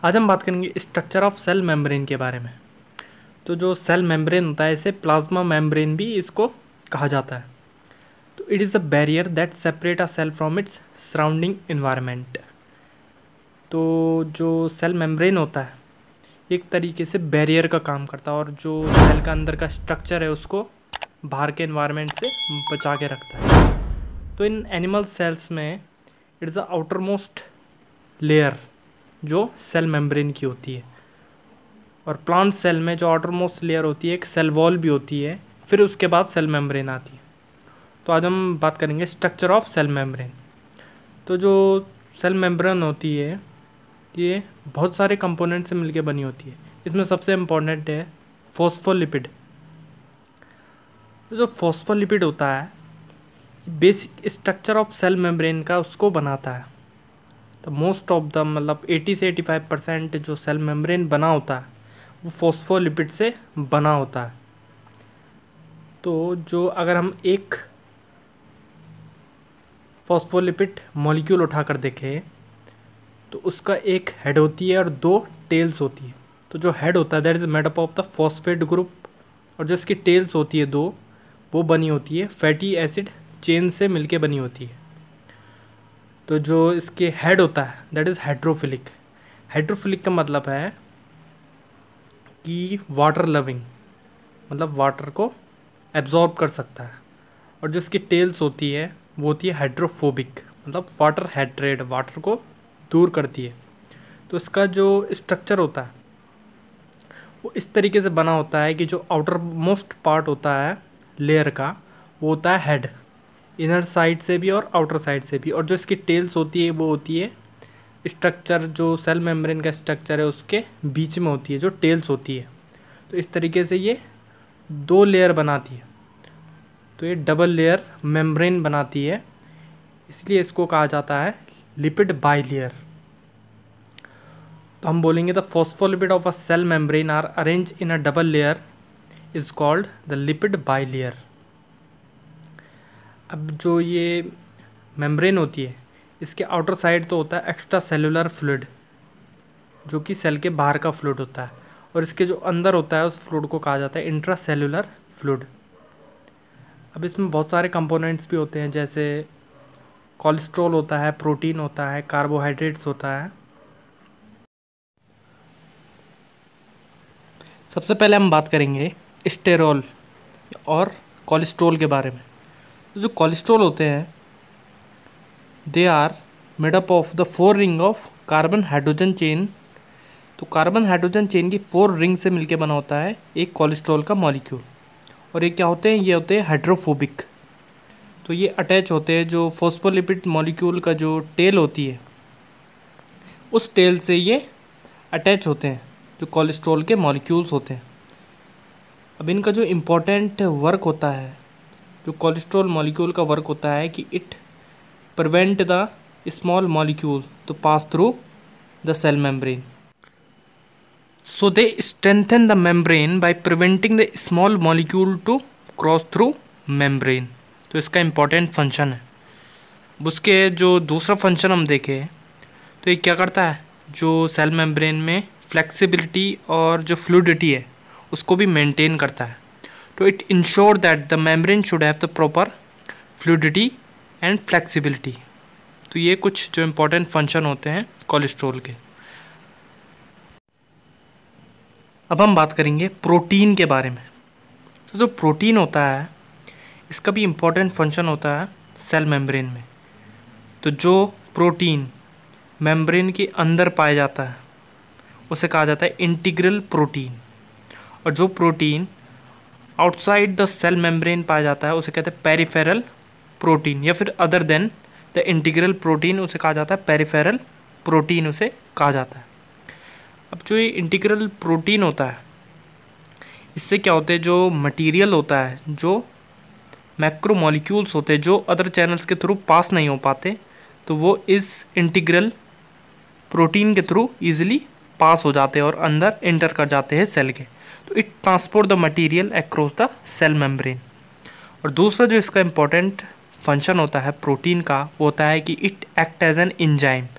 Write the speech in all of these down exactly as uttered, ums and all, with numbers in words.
आज हम बात करेंगे स्ट्रक्चर ऑफ सेल मेम्ब्रेन के बारे में। तो जो सेल मेम्ब्रेन होता है इसे प्लाज्मा मेम्ब्रेन भी इसको कहा जाता है। तो it is a barrier that separate a cell from its surrounding environment. तो जो सेल मेम्ब्रेन होता है एक तरीके से बैरियर का काम करता है और जो सेल का अंदर का स्ट्रक्चर है उसको बाहर के इन्वायरमेंट से बचा के रखता है। तो इन एनिमल सेल्स में it is the outer most layer जो सेल मेम्ब्रेन की होती है, और प्लांट सेल में जो आउटर मोस्ट लेयर होती है एक सेल वॉल भी होती है, फिर उसके बाद सेल मेम्ब्रेन आती है। तो आज हम बात करेंगे स्ट्रक्चर ऑफ सेल मेम्ब्रेन। तो जो सेल मेम्ब्रेन होती है ये बहुत सारे कंपोनेंट से मिलकर बनी होती है। इसमें सबसे इम्पोर्टेंट है फॉस्फोलिपिड। जो फॉस्फोलिपिड होता है basic structure of cell membrane का उसको बनाता है। तो मोस्ट ऑफ द मतलब अस्सी से पचासी परसेंट जो सेल मेम्ब्रेन बना होता है वो फॉस्फोलिपिड से बना होता है। तो जो अगर हम एक फॉस्फोलिपिड मॉलिक्यूल उठाकर देखें तो उसका एक हेड होती है और दो टेल्स होती है। तो जो हेड होता है that is made up of the phosphate group, और जो इसकी टेल्स होती है दो वो बनी होती है फैटी एसिड चेन से मिलके बनी होती है। तो जो इसके हेड होता है दैट इज़ हाइड्रोफिलिक। हाइड्रोफिलिक का मतलब है कि वाटर लविंग, मतलब वाटर को एब्जॉर्ब कर सकता है। और जो इसकी टेल्स होती है वो होती है हाइड्रोफोबिक, मतलब वाटर हेट्रेड, वाटर को दूर करती है। तो इसका जो स्ट्रक्चर होता है वो इस तरीके से बना होता है कि जो आउटर मोस्ट पार्ट होता है लेयर का वो होता है हेड, इनर साइड से भी और आउटर साइड से भी। और जो इसकी टेल्स होती है वो होती है स्ट्रक्चर, जो सेल मेम्ब्रेन का स्ट्रक्चर है उसके बीच में होती है जो टेल्स होती है। तो इस तरीके से ये दो लेयर बनाती है। तो ये डबल लेयर मेम्ब्रेन बनाती है, इसलिए इसको कहा जाता है लिपिड बाइलेयर। तो हम बोलेंगे the phospholipid of a cell membrane are arrange in a double layer is called the lipid bilayer. अब जो ये मेम्ब्रेन होती है इसके आउटर साइड तो होता है एक्स्ट्रा सेलुलर फ्लूइड, जो कि सेल के बाहर का फ्लूइड होता है, और इसके जो अंदर होता है उस फ्लूइड को कहा जाता है इंट्रा सेलुलर फ्लूइड। अब इसमें बहुत सारे कंपोनेंट्स भी होते हैं, जैसे कोलेस्ट्रॉल होता है, प्रोटीन होता है, कार्बोहाइड्रेट्स होता है। सबसे पहले हम बात करेंगे स्टेरॉल और कोलेस्ट्रॉल के बारे में। तो जो कोलेस्ट्रॉल होते हैं they are made up of the four ring of carbon hydrogen chain. तो कार्बन हाइड्रोजन चेन की फोर रिंग से मिलके बना होता है एक कोलेस्ट्रॉल का मॉलिक्यूल। और ये क्या होते हैं, ये होते हैं हाइड्रोफोबिक। तो ये अटैच होते हैं, जो फॉस्फोलिपिड मॉलिक्यूल का जो टेल होती है उस टेल से ये अटैच होते हैं जो कोलेस्ट्रॉल के मॉलिक्यूल्स होते हैं। अब इनका जो इम्पोर्टेंट वर्क होता है, जो कोलेस्ट्रॉल मॉलिक्यूल का वर्क होता है कि it prevent the small molecule to pass through the cell membrane. So they strengthen the membrane by preventing the small molecule to cross through membrane। तो इसका इम्पोर्टेंट फंक्शन है। उसके जो दूसरा फंक्शन हम देखें तो ये क्या करता है, जो सेल मेम्ब्रेन में फ्लेक्सिबिलिटी और जो फ्लूइडिटी है उसको भी मेंटेन करता है। तो it ensure that the membrane should have the proper fluidity and flexibility. तो ये कुछ जो इम्पोर्टेंट फंक्शन होते हैं कोलेस्ट्रॉल के। अब हम बात करेंगे प्रोटीन के बारे में। तो जो प्रोटीन होता है इसका भी इम्पोर्टेंट फंक्शन होता है सेल मेम्ब्रेन में। तो जो प्रोटीन मेम्ब्रेन के अंदर पाया जाता है उसे कहा जाता है इंटीग्रल प्रोटीन, और जो protein outside the cell membrane पाया जाता है उसे कहते हैं पेरिफेरल प्रोटीन, या फिर other than the integral protein उसे कहा जाता है पेरिफेरल प्रोटीन उसे कहा जाता है। अब जो ये इंटीग्रल प्रोटीन होता है इससे क्या होते हैं, जो मटेरियल होता है, जो मैक्रो मॉलिक्यूल्स होते हैं जो अदर चैनल्स के थ्रू पास नहीं हो पाते, तो वो इस इंटीग्रल प्रोटीन के थ्रू इजीली पास हो जाते हैं और अंदर एंटर कर जाते हैं सेल के। तो it transport the material across the cell membrane. और दूसरा जो इसका इम्पोर्टेंट फंक्शन होता है प्रोटीन का वो होता है कि it act as an enzyme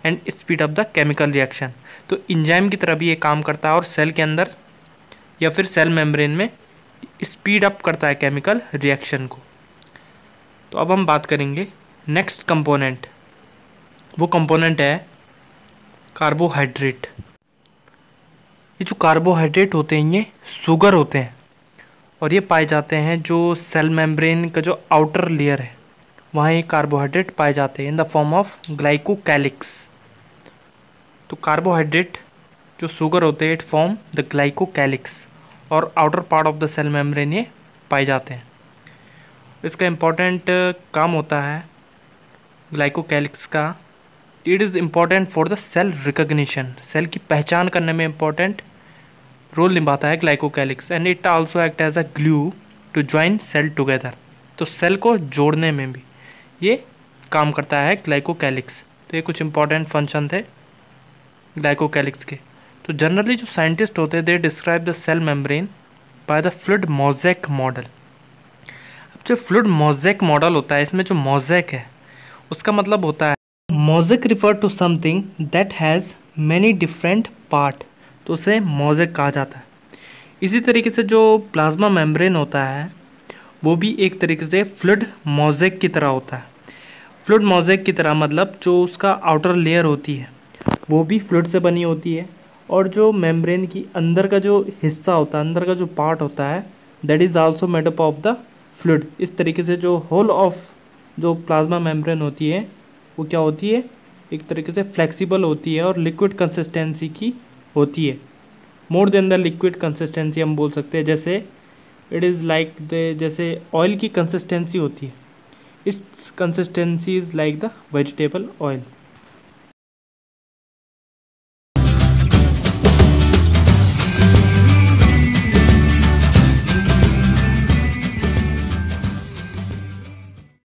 and speed up the chemical reaction. तो इंजाइम की तरह भी ये काम करता है और सेल के अंदर या फिर सेल मेम्ब्रेन में स्पीड अप करता है केमिकल रिएक्शन को। तो अब हम बात करेंगे नेक्स्ट कंपोनेंट। वो कंपोनेंट है कार्बोहाइड्रेट। ये जो कार्बोहाइड्रेट होते हैं ये शुगर होते हैं और ये पाए जाते हैं जो सेल मेम्ब्रेन का जो आउटर लेयर है वहाँ ये कार्बोहाइड्रेट पाए जाते हैं in the form of glycocalyx. तो कार्बोहाइड्रेट जो शुगर होते हैं इट फॉर्म द ग्लाइकोकैलिक्स और outer part of the cell membrane ये पाए जाते हैं। इसका इम्पोर्टेंट काम होता है ग्लाइकोकैलिक्स का, it is important for the cell recognition. Cell की पहचान करने में इम्पॉर्टेंट रोल निभाता है glycocalyx and it also act as a glue to join cell together. तो सेल को जोड़ने में भी ये काम करता है ग्लाइकोकैलिक्स। तो ये कुछ इंपॉर्टेंट फंक्शन थे ग्लाइकोकैलिक्स के। तो जनरली जो साइंटिस्ट होते हैं they describe the cell membrane by the fluid mosaic model. अब जो फ्लूइड मोज़ेक मॉडल होता है इसमें जो मोज़ेक है उसका मतलब होता है mosaic refer to something that has many different part, तो उसे मोज़ेक कहा जाता है। इसी तरीके से जो प्लाज्मा मेम्ब्रेन होता है वो भी एक तरीके से फ्लूइड मोज़ेक की तरह होता है। फ्लूइड मोज़ेक की तरह मतलब जो उसका आउटर लेयर होती है वो भी फ्लूइड से बनी होती है और जो मेम्ब्रेन की अंदर का जो हिस्सा होता है, अंदर का जो पार्ट होता है that is also made up of the fluid. इस तरीके से जो होल ऑफ जो प्लाज्मा मेम्ब्रेन होती है वो क्या होती है, एक तरीके से फ्लेक्सिबल होती है और लिक्विड कंसिस्टेंसी की होती है। More than the liquid consistency हम बोल सकते हैं, जैसे इट इज़ लाइक द जैसे ऑयल की कंसिस्टेंसी होती है, its consistency is like the vegetable oil.